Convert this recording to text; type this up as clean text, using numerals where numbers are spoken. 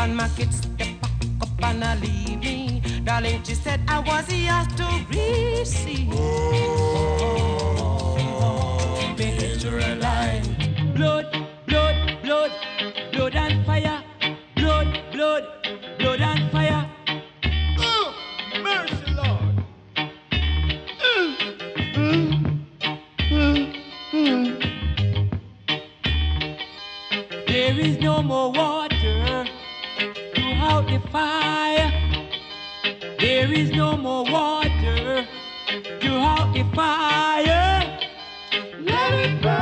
and my kids step up and I leave me. Darling, she said I was yours to receive. Oh, picture line. Blood, blood, blood, blood and fire. Blood, blood, blood and fire. Oh, mercy, Lord. There is no more water to out the fire. There is no more water to out the fire. Let it burn.